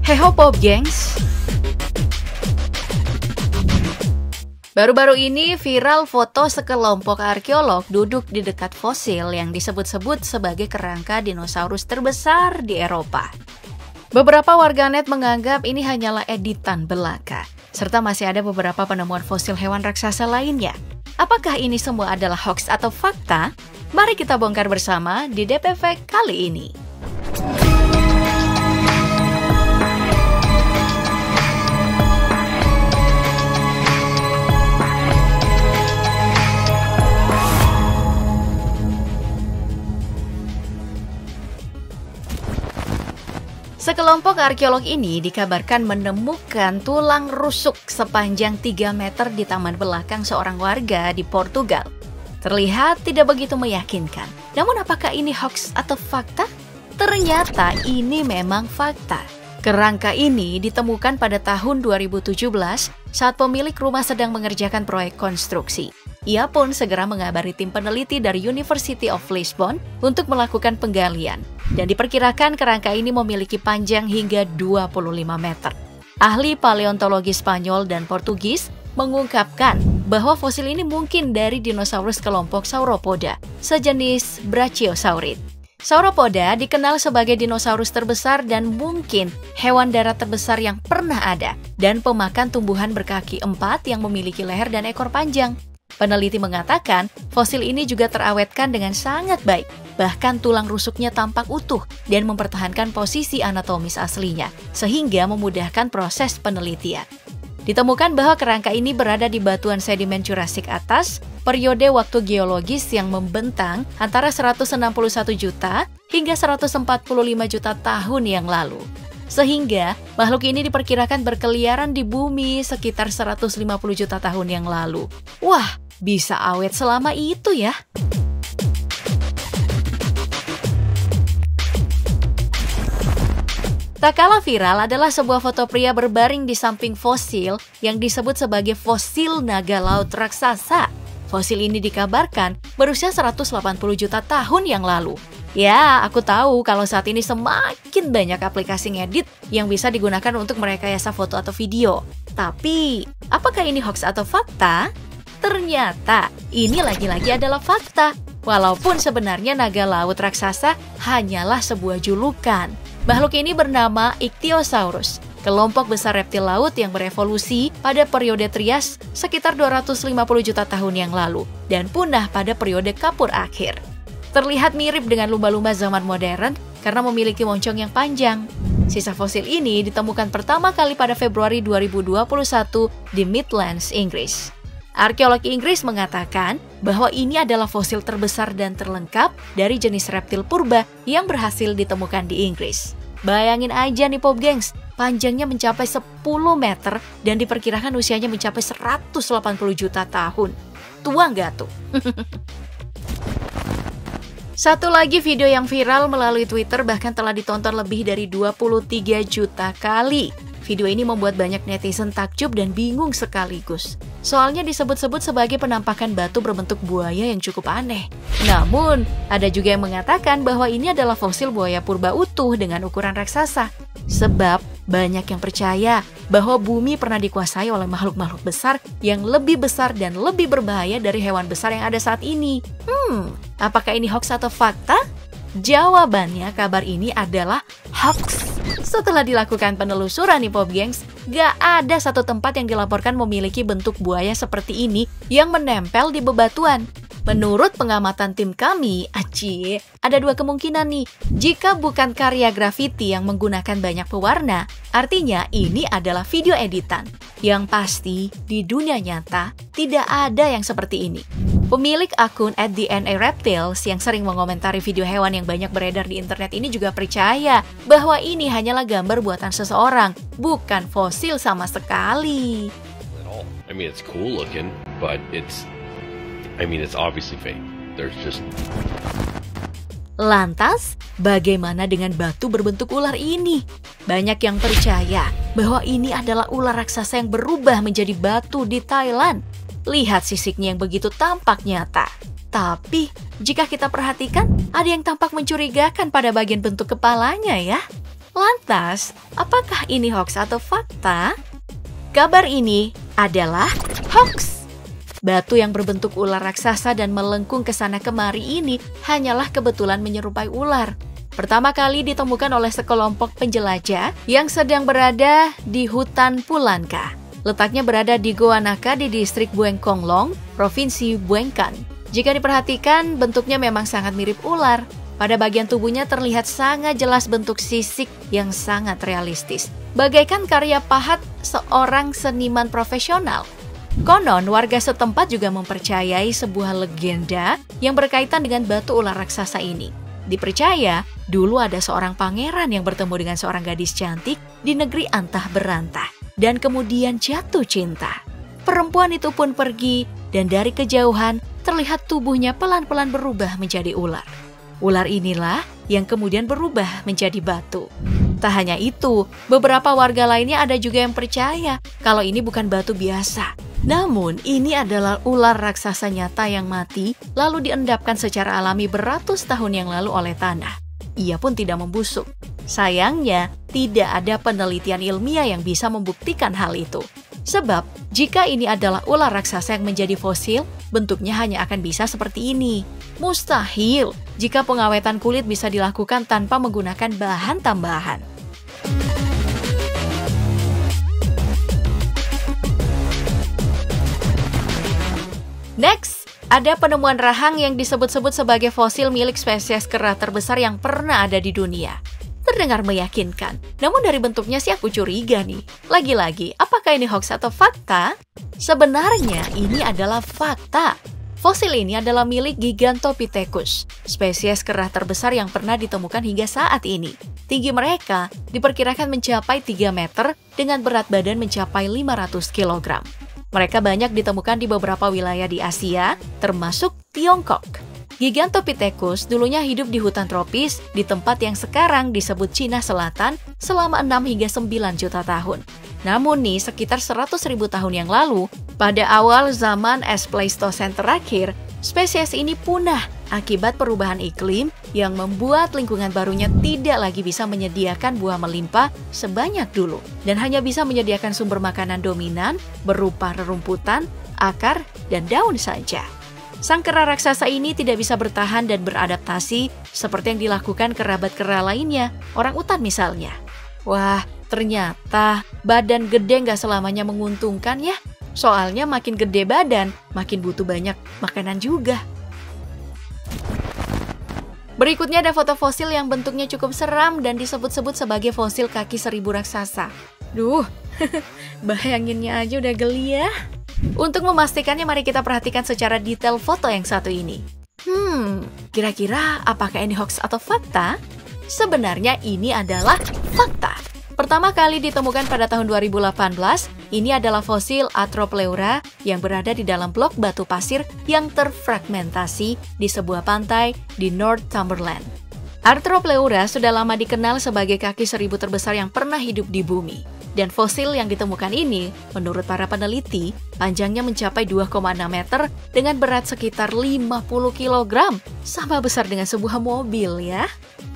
Heho Pop Gengs. Baru-baru ini viral foto sekelompok arkeolog duduk di dekat fosil yang disebut-sebut sebagai kerangka dinosaurus terbesar di Eropa. Beberapa warganet menganggap ini hanyalah editan belaka, serta masih ada beberapa penemuan fosil hewan raksasa lainnya. Apakah ini semua adalah hoax atau fakta? Mari kita bongkar bersama di DP Fact kali ini. Sekelompok arkeolog ini dikabarkan menemukan tulang rusuk sepanjang 3 meter di taman belakang seorang warga di Portugal. Terlihat tidak begitu meyakinkan. Namun apakah ini hoax atau fakta? Ternyata ini memang fakta. Kerangka ini ditemukan pada tahun 2017 saat pemilik rumah sedang mengerjakan proyek konstruksi. Ia pun segera mengabari tim peneliti dari University of Lisbon untuk melakukan penggalian. Dan diperkirakan kerangka ini memiliki panjang hingga 25 meter. Ahli paleontologi Spanyol dan Portugis mengungkapkan bahwa fosil ini mungkin dari dinosaurus kelompok Sauropoda, sejenis Brachiosaurid. Sauropoda dikenal sebagai dinosaurus terbesar dan mungkin hewan darat terbesar yang pernah ada dan pemakan tumbuhan berkaki 4 yang memiliki leher dan ekor panjang. Peneliti mengatakan fosil ini juga terawetkan dengan sangat baik, bahkan tulang rusuknya tampak utuh dan mempertahankan posisi anatomis aslinya, sehingga memudahkan proses penelitian. Ditemukan bahwa kerangka ini berada di batuan sedimen Jurassik atas, periode waktu geologis yang membentang antara 161 juta hingga 145 juta tahun yang lalu. Sehingga makhluk ini diperkirakan berkeliaran di bumi sekitar 150 juta tahun yang lalu. Wah, bisa awet selama itu ya. Tak kalah viral adalah sebuah foto pria berbaring di samping fosil yang disebut sebagai fosil naga laut raksasa. Fosil ini dikabarkan berusia 180 juta tahun yang lalu. Ya, aku tahu kalau saat ini semakin banyak aplikasi ngedit yang bisa digunakan untuk merekayasa foto atau video. Tapi, apakah ini hoax atau fakta? Ternyata, ini lagi-lagi adalah fakta. Walaupun sebenarnya naga laut raksasa hanyalah sebuah julukan. Makhluk ini bernama Ichthyosaurus, kelompok besar reptil laut yang berevolusi pada periode Trias sekitar 250 juta tahun yang lalu dan punah pada periode Kapur akhir. Terlihat mirip dengan lumba-lumba zaman modern karena memiliki moncong yang panjang. Sisa fosil ini ditemukan pertama kali pada Februari 2021 di Midlands, Inggris. Arkeolog Inggris mengatakan bahwa ini adalah fosil terbesar dan terlengkap dari jenis reptil purba yang berhasil ditemukan di Inggris. Bayangin aja nih Pop Gengs, panjangnya mencapai 10 meter dan diperkirakan usianya mencapai 180 juta tahun. Tua nggak tuh? Satu lagi video yang viral melalui Twitter bahkan telah ditonton lebih dari 23 juta kali. Video ini membuat banyak netizen takjub dan bingung sekaligus. Soalnya disebut-sebut sebagai penampakan batu berbentuk buaya yang cukup aneh. Namun, ada juga yang mengatakan bahwa ini adalah fosil buaya purba utuh dengan ukuran raksasa. Sebab, banyak yang percaya bahwa bumi pernah dikuasai oleh makhluk-makhluk besar yang lebih besar dan lebih berbahaya dari hewan besar yang ada saat ini. Apakah ini hoax atau fakta? Jawabannya, kabar ini adalah hoax. Setelah dilakukan penelusuran nih Pop Gengs, gak ada satu tempat yang dilaporkan memiliki bentuk buaya seperti ini yang menempel di bebatuan. Menurut pengamatan tim kami, ada 2 kemungkinan nih. Jika bukan karya grafiti yang menggunakan banyak pewarna, artinya ini adalah video editan. Yang pasti, di dunia nyata, tidak ada yang seperti ini. Pemilik akun @DNA_Reptiles yang sering mengomentari video hewan yang banyak beredar di internet ini juga percaya bahwa ini hanyalah gambar buatan seseorang, bukan fosil sama sekali. I mean, it's cool looking, but it's obviously fake. There's just... Lantas, bagaimana dengan batu berbentuk ular ini? Banyak yang percaya bahwa ini adalah ular raksasa yang berubah menjadi batu di Thailand. Lihat sisiknya yang begitu tampak nyata. Tapi, jika kita perhatikan, ada yang tampak mencurigakan pada bagian bentuk kepalanya ya. Lantas, apakah ini hoax atau fakta? Kabar ini adalah hoax. Batu yang berbentuk ular raksasa dan melengkung ke sana kemari ini hanyalah kebetulan menyerupai ular. Pertama kali ditemukan oleh sekelompok penjelajah yang sedang berada di hutan Pulanka. Letaknya berada di Goa Naka di distrik Bueng Konglong, Provinsi Buengkan. Jika diperhatikan, bentuknya memang sangat mirip ular. Pada bagian tubuhnya terlihat sangat jelas bentuk sisik yang sangat realistis, bagaikan karya pahat seorang seniman profesional. Konon, warga setempat juga mempercayai sebuah legenda yang berkaitan dengan batu ular raksasa ini. Dipercaya, dulu ada seorang pangeran yang bertemu dengan seorang gadis cantik di negeri antah berantah, dan kemudian jatuh cinta. Perempuan itu pun pergi, dan dari kejauhan terlihat tubuhnya pelan-pelan berubah menjadi ular. Ular inilah yang kemudian berubah menjadi batu. Tak hanya itu, beberapa warga lainnya ada juga yang percaya kalau ini bukan batu biasa. Namun, ini adalah ular raksasa nyata yang mati lalu diendapkan secara alami beratus tahun yang lalu oleh tanah. Ia pun tidak membusuk. Sayangnya, tidak ada penelitian ilmiah yang bisa membuktikan hal itu. Sebab, jika ini adalah ular raksasa yang menjadi fosil, bentuknya hanya akan bisa seperti ini. Mustahil jika pengawetan kulit bisa dilakukan tanpa menggunakan bahan tambahan. Next, ada penemuan rahang yang disebut-sebut sebagai fosil milik spesies kera terbesar yang pernah ada di dunia. Terdengar meyakinkan, namun dari bentuknya sih aku curiga nih. Lagi-lagi, apakah ini hoax atau fakta? Sebenarnya ini adalah fakta. Fosil ini adalah milik Gigantopithecus, spesies kera terbesar yang pernah ditemukan hingga saat ini. Tinggi mereka diperkirakan mencapai 3 meter dengan berat badan mencapai 500 kg. Mereka banyak ditemukan di beberapa wilayah di Asia, termasuk Tiongkok. Gigantopithecus dulunya hidup di hutan tropis di tempat yang sekarang disebut Cina Selatan selama 6 hingga 9 juta tahun. Namun nih, sekitar 100.000 tahun yang lalu, pada awal zaman es Pleistosen terakhir, spesies ini punah akibat perubahan iklim yang membuat lingkungan barunya tidak lagi bisa menyediakan buah melimpah sebanyak dulu dan hanya bisa menyediakan sumber makanan dominan berupa rerumputan, akar, dan daun saja. Sang kera raksasa ini tidak bisa bertahan dan beradaptasi seperti yang dilakukan kerabat kera lainnya, orang utan misalnya. Wah, ternyata badan gede nggak selamanya menguntungkan ya. Soalnya makin gede badan, makin butuh banyak makanan juga. Berikutnya ada foto fosil yang bentuknya cukup seram dan disebut-sebut sebagai fosil kaki seribu raksasa. Duh, bayanginnya aja udah geli ya. Untuk memastikannya, mari kita perhatikan secara detail foto yang satu ini. Kira-kira apakah ini hoax atau fakta? Sebenarnya ini adalah fakta. Pertama kali ditemukan pada tahun 2018, ini adalah fosil Arthropleura yang berada di dalam blok batu pasir yang terfragmentasi di sebuah pantai di Northumberland. Arthropleura sudah lama dikenal sebagai kaki seribu terbesar yang pernah hidup di bumi. Dan fosil yang ditemukan ini, menurut para peneliti, panjangnya mencapai 2,6 meter dengan berat sekitar 50 kg, sama besar dengan sebuah mobil ya.